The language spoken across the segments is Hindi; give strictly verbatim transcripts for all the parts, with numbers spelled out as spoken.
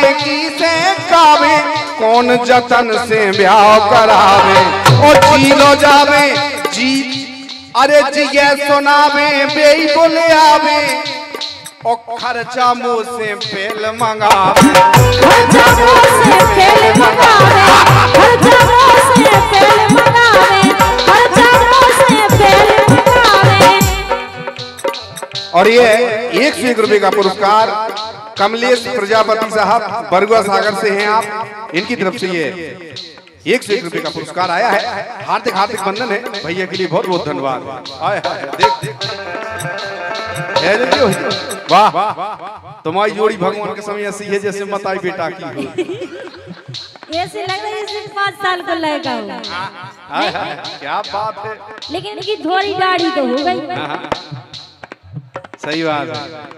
की से कावे कौन जतन से ब्याह करावे और जीलो जावे जी अरे जिये सुनावे बेई बोले आवे और खर्चा मुँह से पेल मंगावे खर्चा मुँह से पेल मंगावे खर्चा मुँह से पेल मंगावे खर्चा मुँह से पेल मंगावे। और ये एक सौ एक रुपए का पुरस्कार कमलेश प्रजापति साहब बरगुआ सागर से हैं आप, इनकी तरफ से ये एक सौ एक रुपए का पुरस्कार आया है। हार्दिक हार्दिक बंधन है भैया के लिए, बहुत बहुत धन्यवाद। आए हाय देख देख वाह तुम्हारी जोड़ी भगवान के समय ऐसी है जैसे मताई बेटा की हो। ऐसे लग रहा है जैसे पाँच साल का लड़का हो। हाय हाय क्या बात है, लेकिन इनकी थोड़ी दाढ़ी तो हो गई। सही बात है।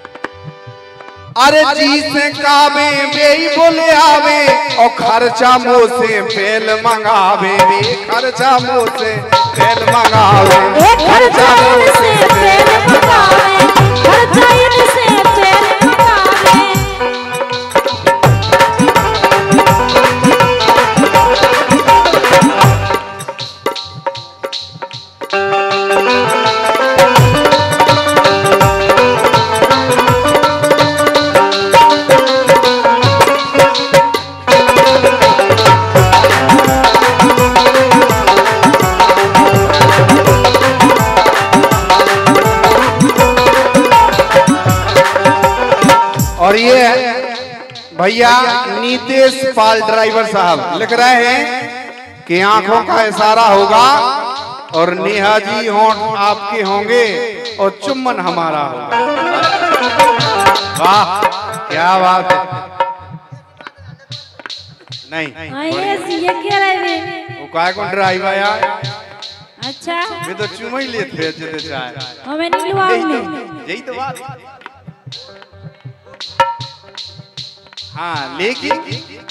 अरे जी से कावे बेई बोले आवे और खर्चा मुँह से पेल मंगावे खर्चा मुँह से पेल मंगावे खर्चा मुँह से पेल मंगावे खर्चा इनसे पेल मंगावे। और ये भैया नीतेश पाल ड्राइवर साहब लिख रहे हैं कि आंखों का इशारा होगा और नेहा जी होंठ आपके होंगे और चुम्बन हमारा होगा। वाह क्या बात है। नहीं ये क्या रहे वो काय कौन ड्राइवर यार। अच्छा वे तो चुम ही लेते हैं जितने चाहे हमें नहीं लुआ यही तो बात। हाँ लेकिन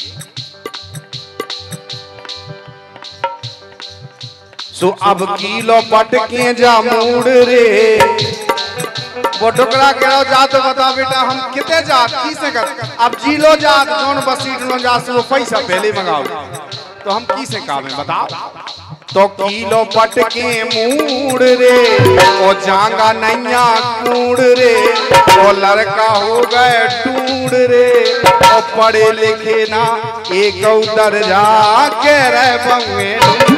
सो अब किलो पटके जा मूड रे वो टुकड़ा कहो जा तो बता बेटा हम कितने जात की से कर अब जीलो जात कौन बसीट लो जा वो पैसा पहले मंगाओ तो हम की से कामे बताओ तो किलो पटके मूड रे ओ जांगा नैया कूड़ रे ओ लड़का हो गए टूड़ रे ओ पढ़े लिखे ना एक दर्जा के रह बंगे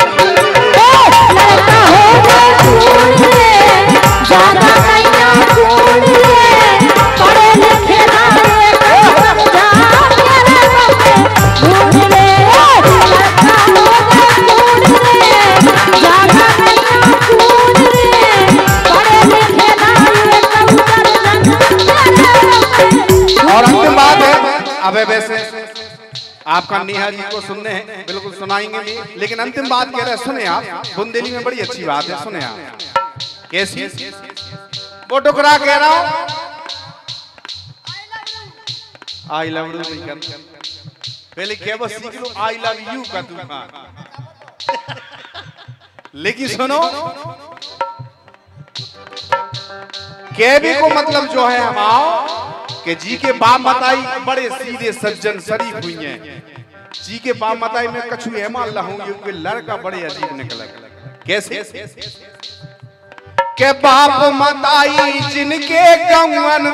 लड़का हो गए टूड़ रे जांगा नैया कूड़ रे पढ़े लिखे ना एक दर्जा के रह बंगे टूड़ रे लड़का हो गए टूड़ रे जांगा नैया कूड़ रे पढ़े लिखे ना एक दर्जा के रह बंगे। और अंतिम बात है अबे वैसे आपका नेहा जी को सुनने हैं बिल्कुल सुनाएंगे भी, लेकिन अंतिम बात कह रहे हैं सुने आप बुंदेली में बड़ी अच्छी बात है सुने आप कैसी वो टुकड़ा कह रहा हूं आई लव यू नहीं कर पहले क्या बस सीख लो आई लव यू का तूफान। लेकिन सुनो केबी को मतलब जो है हम आओ कि जी के बाप मताई बड़े सीधे सज्जन शरीफ हुई हैं। जी के बाप मताई में कछु एमान लहूंगी कि लड़का बड़े अजीब निकला। कैसे के बाप मताई जिनके कौन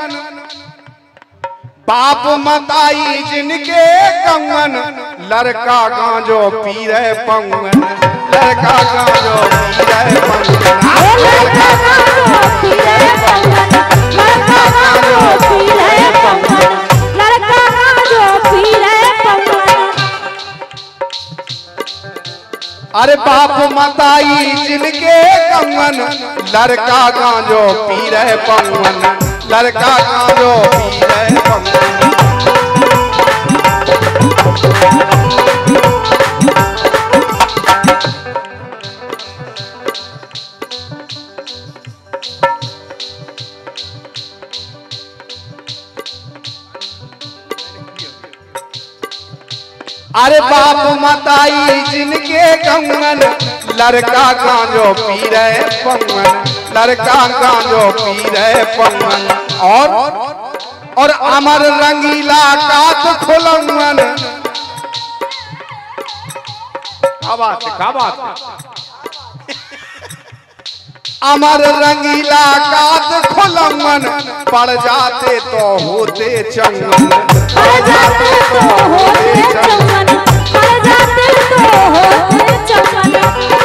बाप मताई जिनके कौन लड़का गांजो पी रहे पौन लड़का गांजो पी रहे पौन लड़का गांजो पी रहे पौन लड़का गांजो पी रहे पौन लड़का गांजो पी रहे पौन। अरे बाप मताई जिनके कौन लड़का गांजो पी रहे पौन लड़का गांजो पी रहे पौन। अरे बाप मताई जिनके कौन लड़का गांजो पी रहे पौन लड़का गांजो पी रहे पौन। और और अमर रंगीला कात खोलंगन। क्या बात है, क्या बात है। अमर रंगीला कात खोलंगन, पड़ जाते तो होते चंगन, पड़ जाते तो होते चंगन, पड़ जाते तो होते चंगन।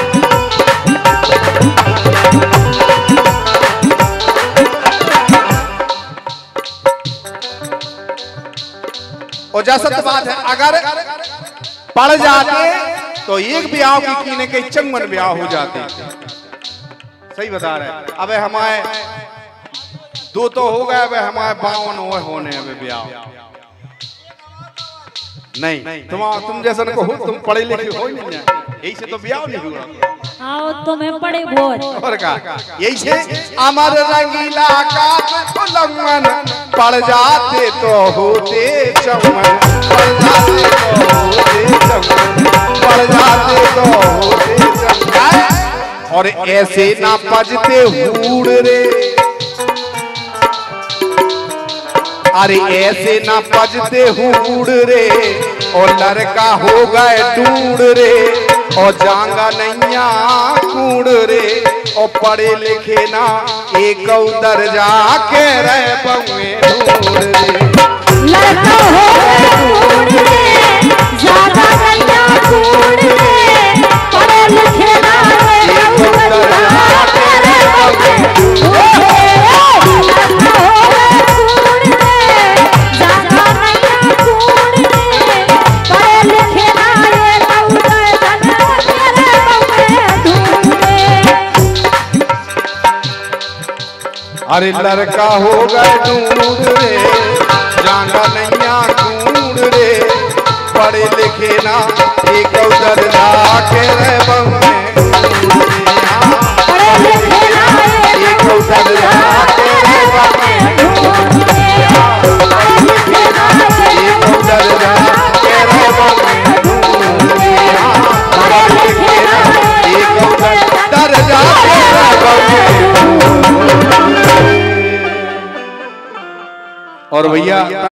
और जैसा तो बात है, अगर पड़ जाते तो एक ब्याह की कीने के चंगन ब्याह हो जाते। सही बता रहे हैं। अबे हमारे दो तो हो गए, अबे हमारे बावन हुए होने अबे ब्याह नहीं। तुम तुम जैसा को हो, तुम पढ़े लिखे हो नहीं है, यही से तो ब्याह नहीं हुआ। आओ तुम्हें पड़े बहुत और का यही से अमर रंगीला कात खोलंगन, पड़ जाते तो होते चमन, पड़ जाते तो होते चमन, पड़ जाते तो होते चमन। और ऐसे ना बजते हूड़ रे, अरे ऐसे ना बजते हूड़ रे, और लड़का हो गए दूर रे, और जांगा नैया कूड़ रे, और पढ़े लिखे ना एक दर्जा के रहे बउए ढूंढ रे। लड़का हो कूड़ रे, ज्यादा नैया कूड़ रे, पढ़े लिखे ना एक दर्जा के रहे बउए ढूंढ रे। लड़का हो कूड़ रे, ज्यादा नैया कूड़ रे, पढ़े लिखे ना एक दर्जा के रहे बउए ढूंढ रे। अरे लड़का हो गए ढूंढ रे, जांगा नैया कूड़ रे, पढ़े लिखे ना एक दर्जा के रहे बउए पढ़े लिखे ना एक दर्जा के रहे बउए ढूंढ रे। पढ़े लिखे ना एक दर्जा के रहे बउए ढूंढ रे। पढ़े लिखे ना एक दर्जा के रहे बउए। और भैया